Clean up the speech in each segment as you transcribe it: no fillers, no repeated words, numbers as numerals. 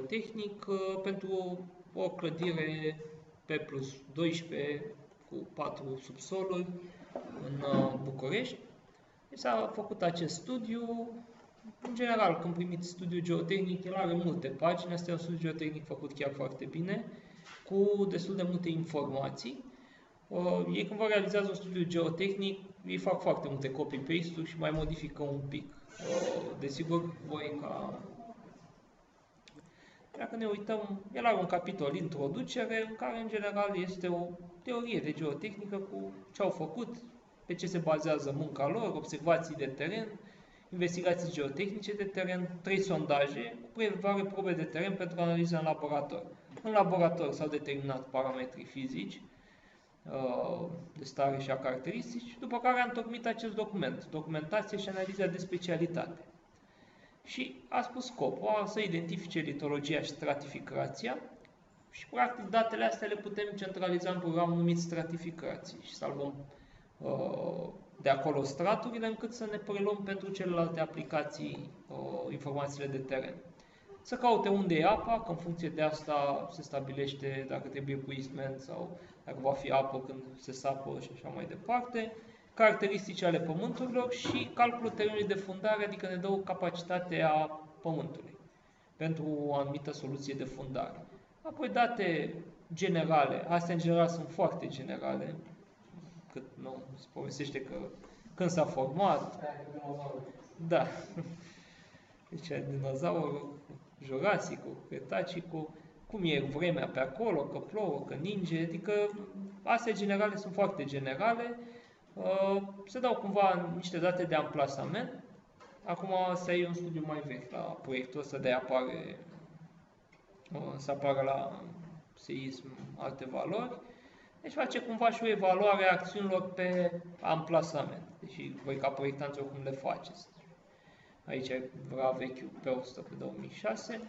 geotehnic pentru o clădire P+12 cu 4 subsoluri în București. S-a făcut acest studiu. În general, când primiți studiul geotehnic, el are multe pagini. Asta e un studiu geotehnic făcut chiar foarte bine, cu destul de multe informații. Ei când vă realizează un studiu geotehnic, ei fac foarte multe copy-paste-uri și mai modifică un pic. Desigur, voi ca... Dacă ne uităm, el are un capitol introducere, în care în general este o teorie de geotehnică cu ce au făcut, pe ce se bazează munca lor, observații de teren, investigații geotehnice de teren, 3 sondaje cu prelevare probe de teren pentru analiză în laborator. În laborator s-au determinat parametrii fizici de stare și a caracteristici, după care a întocmit acest document, documentație și analiza de specialitate. Și a spus scopul să identifice litologia și stratificația și practic datele astea le putem centraliza în program numit stratificații și salvăm de acolo straturile încât să ne preluăm pentru celelalte aplicații informațiile de teren. Să caute unde e apa, că în funcție de asta se stabilește dacă trebuie cu eastman sau dacă va fi apă când se sapă și așa mai departe, caracteristici ale pământurilor și calculul terenului de fundare, adică ne dă o capacitate a pământului pentru o anumită soluție de fundare. Apoi date generale, astea în general sunt foarte generale, cât nu se povestește că când s-a format, da, deci dinozaurul, Jurasicul, Cretacicul, cum e vremea pe acolo, că plouă, că ninge, adică astea generale sunt foarte generale. Se dau cumva niște date de amplasament. Acum asta e un studiu mai vechi la proiectul ăsta, de apare, să apară la seism alte valori. Deci face cumva și o evaluare a acțiunilor pe amplasament. Deci voi ca proiectanți oricum le faceți. Aici era vechiul pe 100 pe 2006.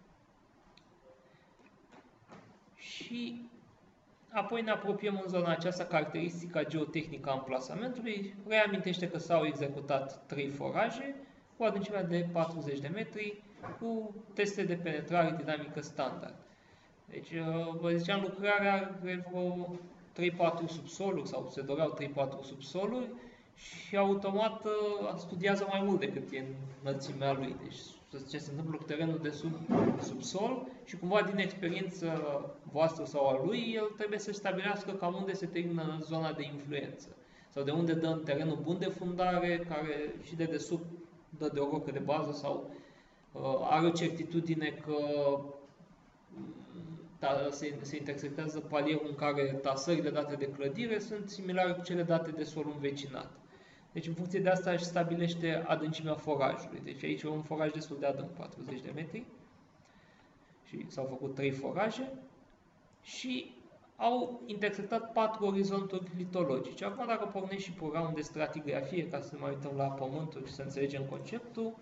Și apoi ne apropiem în zona aceasta caracteristica geotehnică a amplasamentului. Reamintește că s-au executat 3 foraje cu adâncimea de 40 de metri cu teste de penetrare dinamică standard. Deci, vă ziceam, lucrarea are vreo 3-4 subsoluri sau se doreau 3-4 subsoluri și automat studiază mai mult decât e înălțimea lui. Deci, ce se întâmplă cu terenul de subsol și cumva din experiență voastră sau a lui, el trebuie să stabilească cam unde se termină zona de influență sau de unde dă în terenul bun de fundare, care și de desubt dă de o rocă de bază sau are o certitudine că se intersectează palierul în care tasările date de clădire sunt similare cu cele date de sol învecinat. Deci în funcție de asta își stabilește adâncimea forajului. Deci aici e un foraj destul de adânc, 40 de metri. Și s-au făcut 3 foraje și au intersectat 4 orizonturi litologice. Acum dacă pornești și programul de stratigrafie, ca să mai uităm la pământul și să înțelegem conceptul,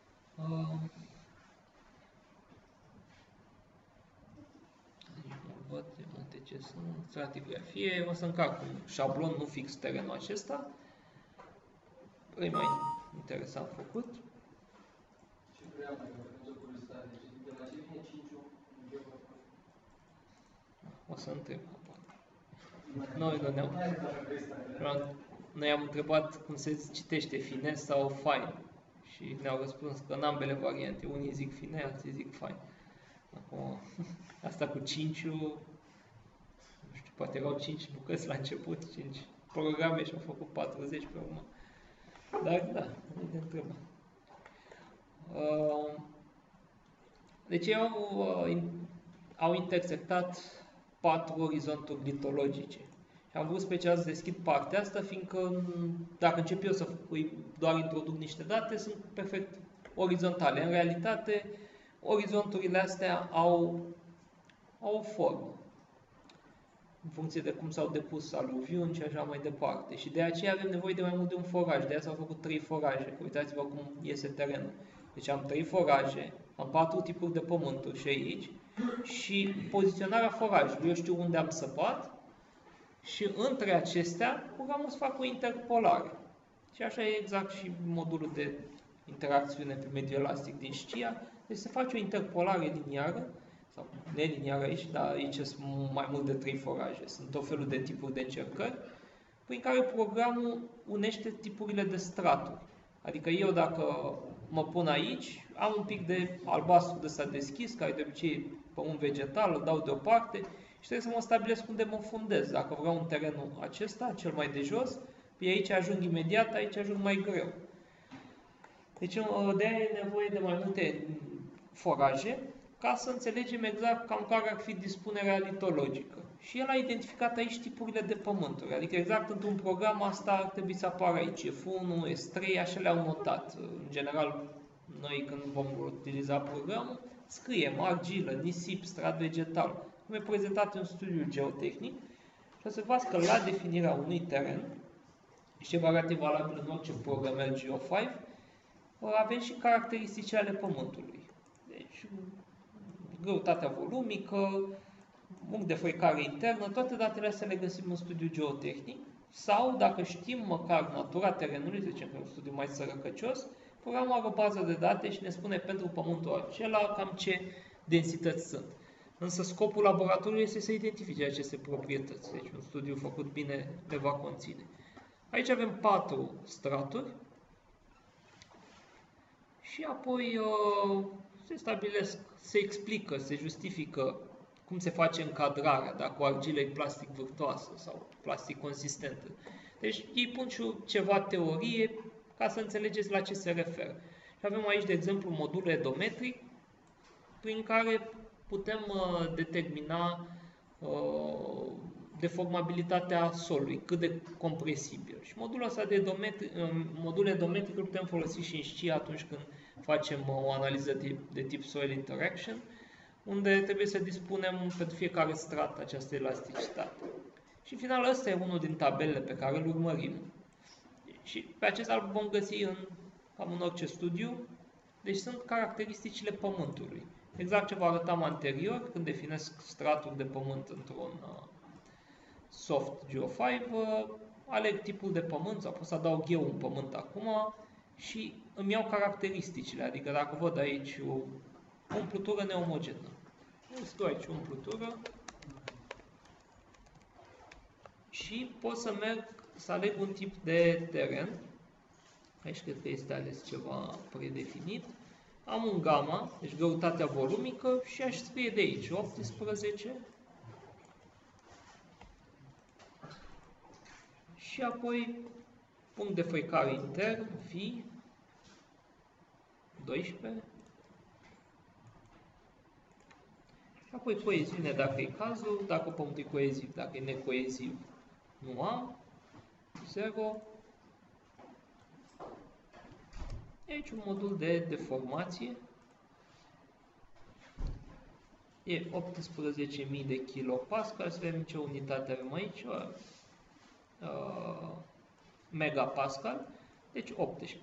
văd de multe ce sunt, stratigrafie, o să încarc un șablon, nu fix terenul acesta. E mai interesant făcut. Ce vreau mai pentru curiozitate, de la ce vine 5-ul în geografie? O să întreb. Noi am întrebat cum se citește fine sau fine și ne-au răspuns că în ambele variante. Unii zic fine, alții zic fine. Acum, asta cu 5-ul, nu știu, poate erau 5 bucăți la început, 5 programe și au făcut 40 pe urmă. Dar da, nu te întrebă. Deci ei au intersectat 4 orizonturi litologice. Și am vrut special să deschid partea asta, fiindcă dacă încep eu să doar introduc niște date, sunt perfect orizontale. În realitate, orizonturile astea au o formă, în funcție de cum s-au depus aluviuni și așa mai departe. Și de aceea avem nevoie de mai mult de un foraj. De aceea s-au făcut 3 foraje. Uitați-vă cum iese terenul. Deci am 3 foraje, am 4 tipuri de pământuri și aici și poziționarea forajului. Eu știu unde am săpat și între acestea programul să fac o interpolare. Și așa e exact și modulul de interacțiune pe mediul elastic din SCIA. Deci se face o interpolare liniară, sau neliniară aici, dar aici sunt mai mult de 3 foraje. Sunt tot felul de tipuri de încercări, prin care programul unește tipurile de straturi. Adică eu dacă mă pun aici, am un pic de albastru de ăsta deschis, care de obicei e pământ vegetal, îl dau deoparte și trebuie să mă stabilesc unde mă fundez. Dacă vreau un terenul acesta, cel mai de jos, pe aici ajung imediat, aici ajung mai greu. Deci de-aia e nevoie de mai multe foraje ca să înțelegem exact cam care ar fi dispunerea litologică. Și el a identificat aici tipurile de pământuri, adică exact într-un program asta ar trebui să apară aici F1, S3, așa le-au notat. În general, noi când vom utiliza programul, scriem argilă, nisip, strat vegetal, cum e prezentat în studiul geotehnic, și observați că la definirea unui teren, și ce va fi valabil în orice programel Geo5, avem și caracteristici ale pământului. Deci, greutatea volumică, unghi de frăcare internă, toate datele astea le găsim în studiul geotehnic, sau, dacă știm măcar natura terenului, să zicem că e un studiu mai sărăcăcios, programul are o bază de date și ne spune pentru pământul acela cam ce densități sunt. Însă scopul laboratorului este să identifice aceste proprietăți. Deci un studiu făcut bine le va conține. Aici avem 4 straturi și apoi se stabilesc, se explică, se justifică cum se face încadrarea, dacă o argilă e plastic vârtoasă sau plastic consistentă. Deci ei pun și ceva teorie ca să înțelegeți la ce se referă. Și avem aici, de exemplu, modulul edometric, prin care putem determina deformabilitatea solului, cât de compresibil. Și modulul ăsta modul edometric îl putem folosi și în sci atunci când facem o analiză de tip soil interaction, unde trebuie să dispunem pentru fiecare strat această elasticitate. Și în final, ăsta e unul din tabelele pe care îl urmărim. Și pe acesta îl vom găsi cam în orice studiu. Deci sunt caracteristicile pământului. Exact ce vă arătam anterior, când definesc straturi de pământ într-un soft Geo5, aleg tipul de pământ, sau pot să adaug eu un pământ acum și îmi iau caracteristicile. Adică dacă văd aici o umplutură neomogenă, îmi scriu aici umplutură și pot să merg să aleg un tip de teren. Aici cred că este ales ceva predefinit. Am un gamma, deci greutatea volumică, și aș scrie de aici 18 și apoi punct de frăcare intern, fi 12 și apoi coeziune dacă e cazul, dacă pământul e coeziv, dacă e necoeziv nu am, 0. Aici un modul de deformație, e 18.000 de kilopascal, să vedem ce unitate avem aici, megapascal, deci 18.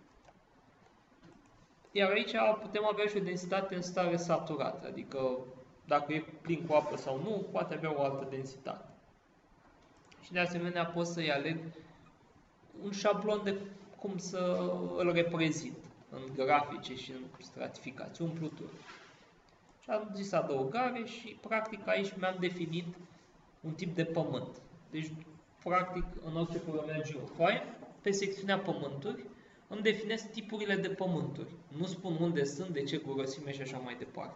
Iar aici putem avea și o densitate în stare saturată, adică dacă e plin cu apă sau nu, poate avea o altă densitate. Și de asemenea pot să-i aleg un șablon de cum să îl reprezint în grafice și în stratificații, umplutură. Și am zis adăugare și practic aici mi-am definit un tip de pământ. Deci practic în orice programare Geo5, pe secțiunea pământuri, îmi definesc tipurile de pământuri. Nu spun unde sunt, de ce grosime și așa mai departe.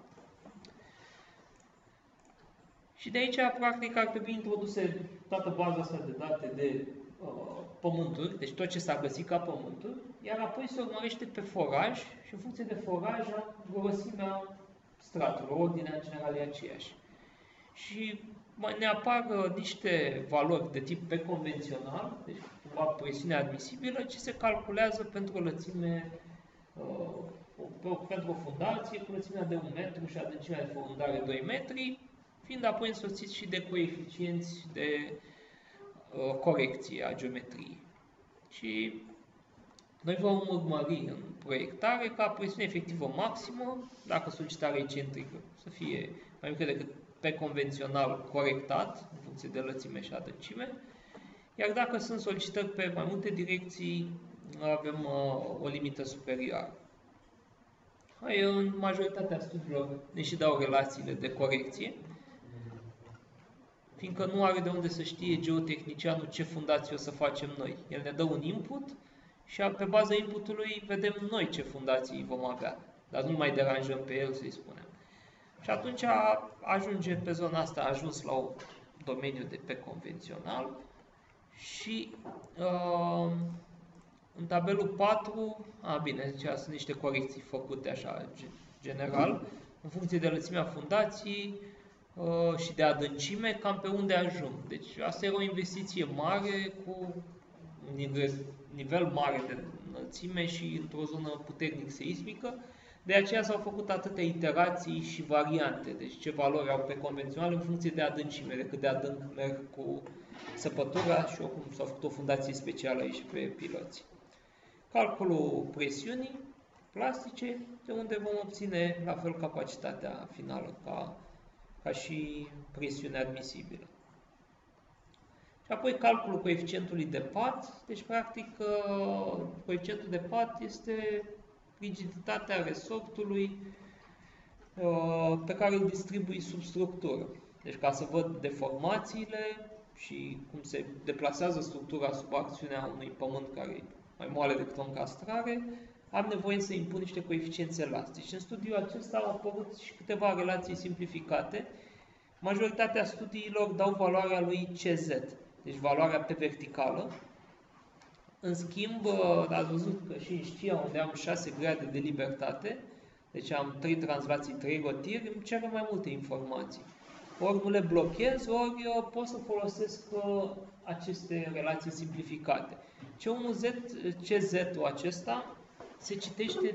Și de aici, practic, ar trebui introduse toată baza asta de date de pământuri, deci tot ce s-a găsit ca pământuri, iar apoi se urmărește pe foraj și în funcție de foraj, grosimea straturilor, ordinea generală e aceeași. Și ne apar niște valori de tip pe convențional, deci cumva presiunea admisibilă, ce se calculează pentru o lățime, pentru o fundație cu lățimea de 1 metru și adâncimea de fundare 2 metri, fiind apoi însoțiți și de coeficienți de corecție a geometriei. Și noi vom urmări în proiectare ca presiune efectivă maximă, dacă solicitarea e centrică, să fie mai mică decât pe convențional corectat, în funcție de lățime și adâncime, iar dacă sunt solicitări pe mai multe direcții, avem o limită superioară. În majoritatea studiilor ne și dau relațiile de corecție, fiindcă nu are de unde să știe geotehnicianul ce fundație o să facem noi. El ne dă un input și pe baza inputului vedem noi ce fundații vom avea, dar nu mai deranjăm pe el, să-i spunem. Și atunci ajunge pe zona asta, a ajuns la un domeniu de pe convențional și în tabelul 4, bine, deci sunt niște corecții făcute așa general, în funcție de lățimea fundației și de adâncime, cam pe unde ajung. Deci asta era o investiție mare cu un nivel mare de înălțime și într-o zonă puternic seismică. De aceea s-au făcut atâtea iterații și variante, deci ce valori au pe convențional în funcție de adâncime, de cât de adânc merg cu săpătura și oricum s-a făcut o fundație specială aici pe piloți. Calculul presiunii plastice, de unde vom obține la fel capacitatea finală, ca și presiunea admisibilă. Și apoi calculul coeficientului de pat, deci practic coeficientul de pat este rigiditatea resortului pe care îl distribui sub structură. Deci ca să văd deformațiile și cum se deplasează structura sub acțiunea unui pământ care e mai moale decât o încastrare, am nevoie să impun niște coeficienți elastici. În studiul acesta au apărut și câteva relații simplificate. Majoritatea studiilor dau valoarea lui CZ, deci valoarea pe verticală. În schimb, ați văzut că și în scia, unde am 6 grade de libertate, deci am 3 translații, 3 rotiri, îmi cer mai multe informații. Ori nu le blochez, ori pot să folosesc aceste relații simplificate. CZ-ul acesta se citește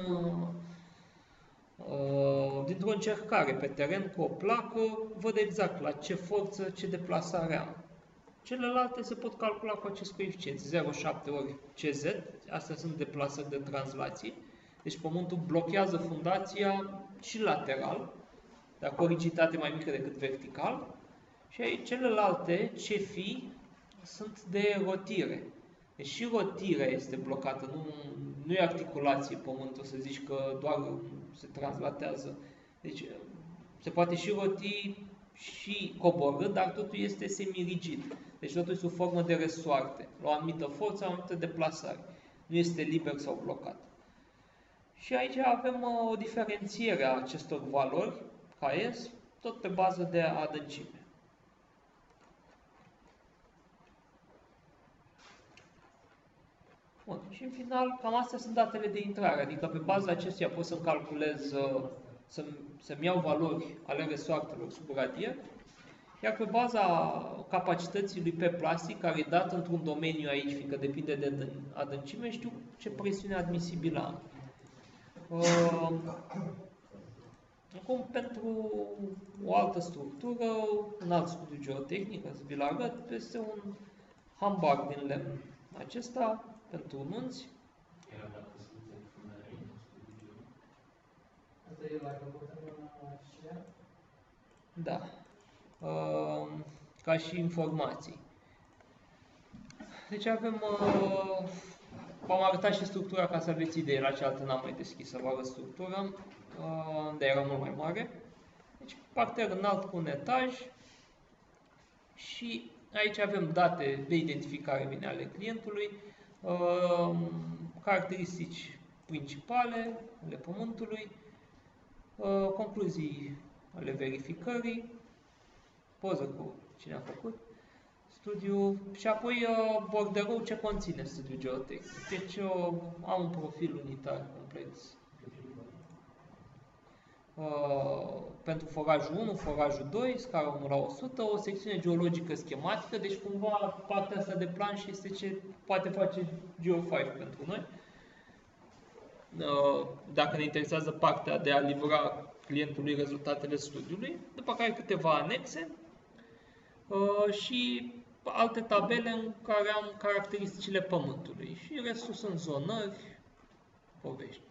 dintr-o încercare pe teren cu o placă, văd exact la ce forță, ce deplasare am. Celelalte se pot calcula cu acest coeficient, 0,7 ori CZ, astea sunt deplasări de translație. Deci pământul blochează fundația și lateral, dar cu o rigiditate mai mică decât vertical. Și celelalte, CFI, sunt de rotire. Deci și rotirea este blocată, nu e articulație pământul, să zici că doar se translatează. Deci se poate și roti și coborâ, dar totul este semi-rigid. Deci totul este sub formă de resoarte, la o anumită forță, la o anumită deplasare. Nu este liber sau blocat. Și aici avem o diferențiere a acestor valori, KS, tot pe bază de adâncime. Bun. Și în final, cam astea sunt datele de intrare, adică pe baza acestuia pot să-mi calculez, să-mi iau valori ale resoartelor sub radier, iar pe baza capacității lui pe plastic, care e dat într-un domeniu aici, fiindcă depinde de adâncime, știu ce presiune admisibilă am. Acum, pentru o altă structură, un alt studiu geotehnic, să vi-l arăt, este un hambar din lemn. Acesta, pentru nunți. Da. Ca și informații. Deci avem, v-am arătat și structura ca să aveți idee, la cealaltă n-am mai deschis să vă arăt structura, de era mult mai mare. Deci parter înalt cu un etaj și aici avem date de identificare bine ale clientului, caracteristici principale ale pământului, concluzii ale verificării, poză cu cine a făcut studiul și apoi borderul ce conține studiul geotehnic. Deci am un profil unitar complex pentru forajul 1, forajul 2, scara 1 la 100, o secțiune geologică schematică, deci cumva partea asta de planș este ce poate face Geo5 pentru noi. Dacă ne interesează partea de a livra clientului rezultatele studiului, după care câteva anexe și alte tabele în care am caracteristicile pământului și restul sunt zonări, povești.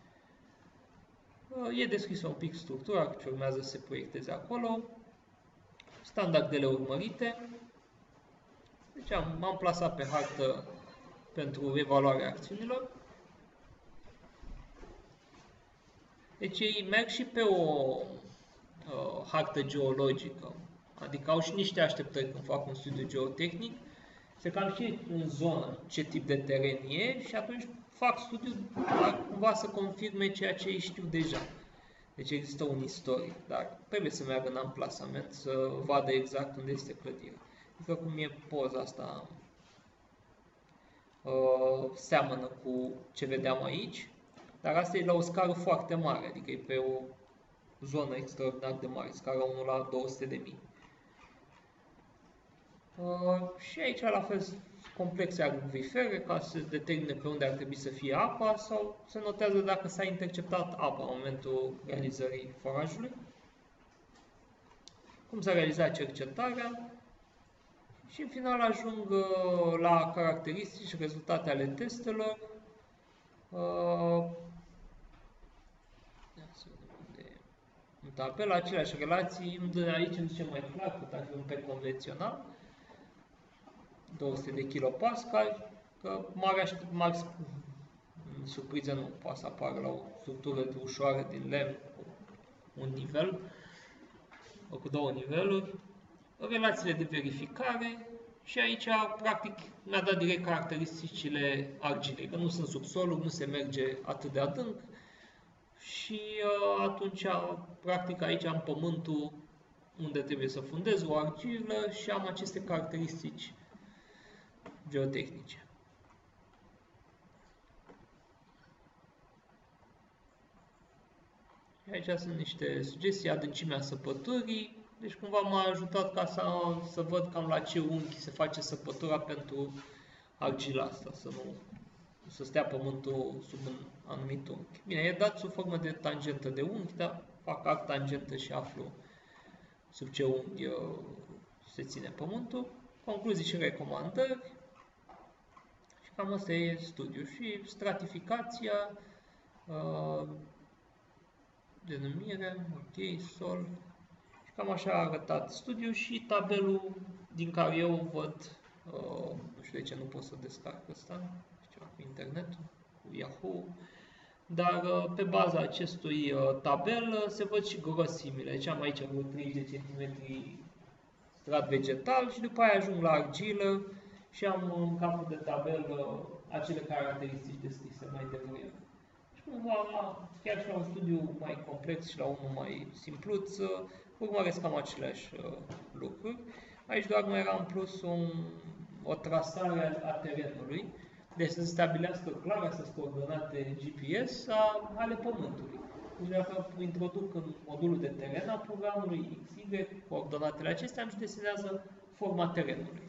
E descrisă un pic structura ce urmează să se proiecteze acolo, standardele urmărite. Deci m-am plasat pe hartă pentru evaluarea acțiunilor. Deci ei merg și pe o hartă geologică, adică au și niște așteptări când fac un studiu geotehnic, se cam știe în zonă ce tip de teren e și atunci fac studiul cumva să confirme ceea ce ei știu deja. Deci există un istoric, dar trebuie să meargă în amplasament să vadă exact unde este clădirea. Adică cum e poza asta, seamănă cu ce vedeam aici, dar asta e la o scară foarte mare, adică e pe o zonă extraordinar de mare, scara 1 la 200 de mii. Și aici la fel complexe acvifere ca să determine pe unde ar trebui să fie apa sau se notează dacă s-a interceptat apa în momentul realizării forajului. Cum s-a realizat cercetarea și în final ajung la caracteristici, rezultate ale testelor. În tabel, aceleași relații, aici îmi zice mai clar cât ar fi un PEC convențional, 200 de kilopascal, că mari surprize nu poate să apară la o structură de ușoară din lemn cu un nivel, cu două niveluri, relațiile de verificare și aici, practic, mi-a dat direct caracteristicile argilei, că nu sunt subsoluri, nu se merge atât de adânc și atunci, practic, aici am pământul unde trebuie să fundez o argilă și am aceste caracteristici geotehnice. Și aici sunt niște sugestii, adâncimea săpăturii, deci cumva m-a ajutat ca să văd cam la ce unghi se face săpătura pentru argila asta, să stea pământul sub un anumit unghi. Bine, e dat sub formă de tangentă de unghi, dar fac arctangentă și aflu sub ce unghi se ține pământul. Concluzii și recomandări. Și cam asta e studiul. Și stratificația, denumire, ok, sol. Și cam așa a arătat studiul și tabelul din care eu văd, nu știu de ce nu pot să descarc ăsta, ceva cu internetul, cu Yahoo, dar pe baza acestui tabel se văd și grosimile. Deci am aici vreo 30 cm strat vegetal și după aia ajung la argilă și am în capul de tabel acele caracteristici descrise mai devreme. Și cumva, chiar și la un studiu mai complex și la unul mai simpluț, urmăresc cam aceleași lucruri. Aici doar mai era în plus o trasare a terenului, deci să se stabilească clar, astea sunt coordonate GPS ale pământului. Deci dacă introduc în modulul de teren a programului XY coordonatele acestea, îmi desenează forma terenului.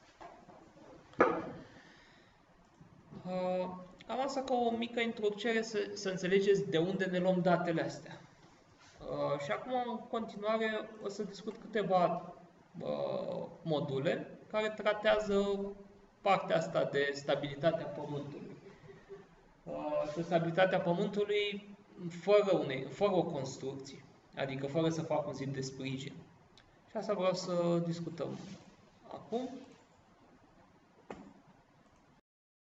Am asta ca o mică introducere să înțelegeți de unde ne luăm datele astea. Și acum, în continuare, o să discut câteva module care tratează partea asta de stabilitatea pământului. Și stabilitatea pământului fără o construcție, adică fără să fac un zid de sprijin. Și asta vreau să discutăm acum.